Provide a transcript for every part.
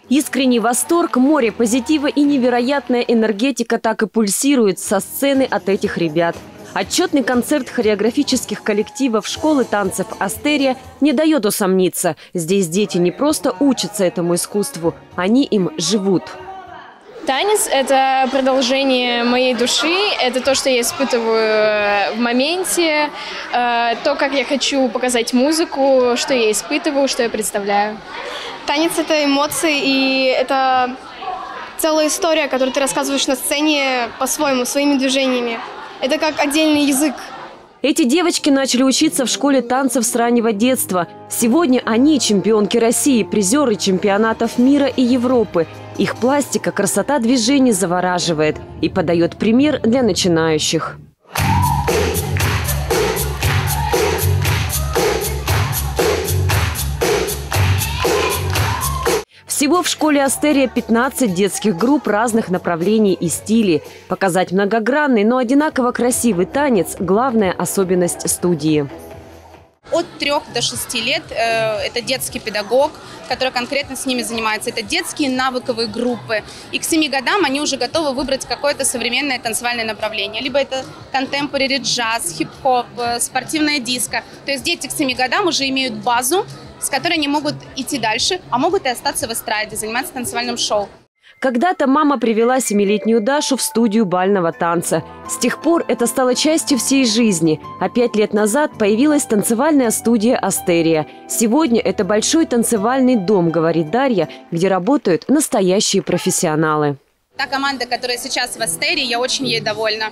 Искренний восторг, море позитива и невероятная энергетика так и пульсирует со сцены от этих ребят. Отчетный концерт хореографических коллективов школы танцев «Астерия» не дает усомниться. Здесь дети не просто учатся этому искусству, они им живут. Танец – это продолжение моей души, это то, что я испытываю в моменте, то, как я хочу показать музыку, что я испытываю, что я представляю. Танец – это эмоции, и это целая история, которую ты рассказываешь на сцене по-своему, своими движениями. Это как отдельный язык. Эти девочки начали учиться в школе танцев с раннего детства. Сегодня они чемпионки России, призеры чемпионатов мира и Европы. Их пластика, красота движений завораживает и подает пример для начинающих. Всего в школе «Астерия» 15 детских групп разных направлений и стилей. Показать многогранный, но одинаково красивый танец – главная особенность студии. От 3 до 6 лет это детский педагог, который конкретно с ними занимается. Это детские навыковые группы. И к 7 годам они уже готовы выбрать какое-то современное танцевальное направление. Либо это контемпорари, джаз, хип-хоп, спортивная диско. То есть дети к 7 годам уже имеют базу, с которой они могут идти дальше, а могут и остаться в эстраде, заниматься танцевальным шоу. Когда-то мама привела 7-летнюю Дашу в студию бального танца. С тех пор это стало частью всей жизни. А 5 лет назад появилась танцевальная студия «Астерия». Сегодня это большой танцевальный дом, говорит Дарья, где работают настоящие профессионалы. Та команда, которая сейчас в «Астерии», я очень ей довольна.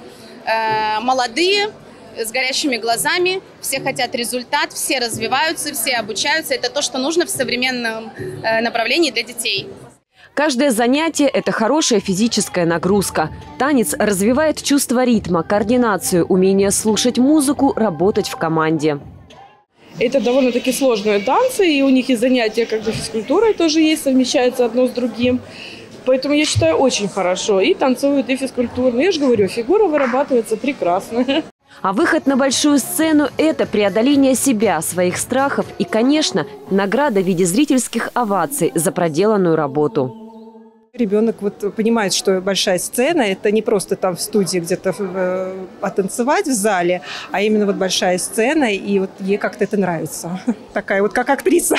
Молодые, с горящими глазами, все хотят результат, все развиваются, все обучаются. Это то, что нужно в современном направлении для детей. Каждое занятие – это хорошая физическая нагрузка. Танец развивает чувство ритма, координацию, умение слушать музыку, работать в команде. Это довольно-таки сложные танцы, и у них и занятия как бы физкультурой тоже есть, совмещаются одно с другим. Поэтому я считаю, очень хорошо. И танцуют, и физкультурно. Я же говорю, фигура вырабатывается прекрасно. А выход на большую сцену – это преодоление себя, своих страхов и, конечно, награда в виде зрительских оваций за проделанную работу. Ребенок понимает, что большая сцена – это не просто там в студии где-то потанцевать в зале, а именно большая сцена, и ей как-то это нравится. Такая как актриса.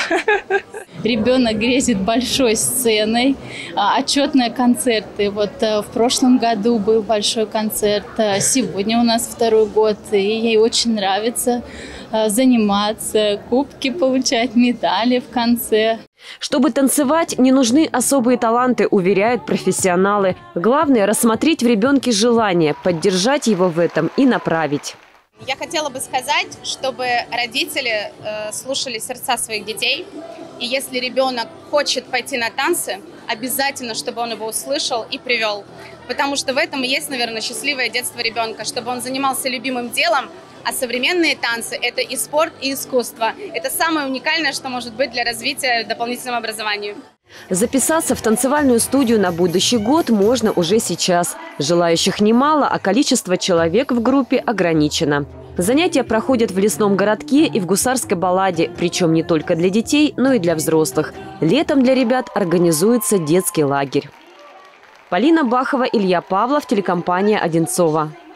Ребенок грезит большой сценой, отчетные концерты. В прошлом году был большой концерт, сегодня у нас 2-й год, и ей очень нравится заниматься, кубки получать, медали в конце. Чтобы танцевать, не нужны особые таланты, уверяют профессионалы. Главное – рассмотреть в ребенке желание, поддержать его в этом и направить. Я хотела бы сказать, чтобы родители слушали сердца своих детей. И если ребенок хочет пойти на танцы, обязательно, чтобы он его услышал и привел. Потому что в этом и есть, наверное, счастливое детство ребенка, чтобы он занимался любимым делом. А современные танцы – это и спорт, и искусство. Это самое уникальное, что может быть для развития дополнительного образования. Записаться в танцевальную студию на будущий год можно уже сейчас. Желающих немало, а количество человек в группе ограничено. Занятия проходят в лесном городке и в Гусарской балладе, причем не только для детей, но и для взрослых. Летом для ребят организуется детский лагерь. Полина Бахова, Илья Павлов, телекомпания «Одинцова».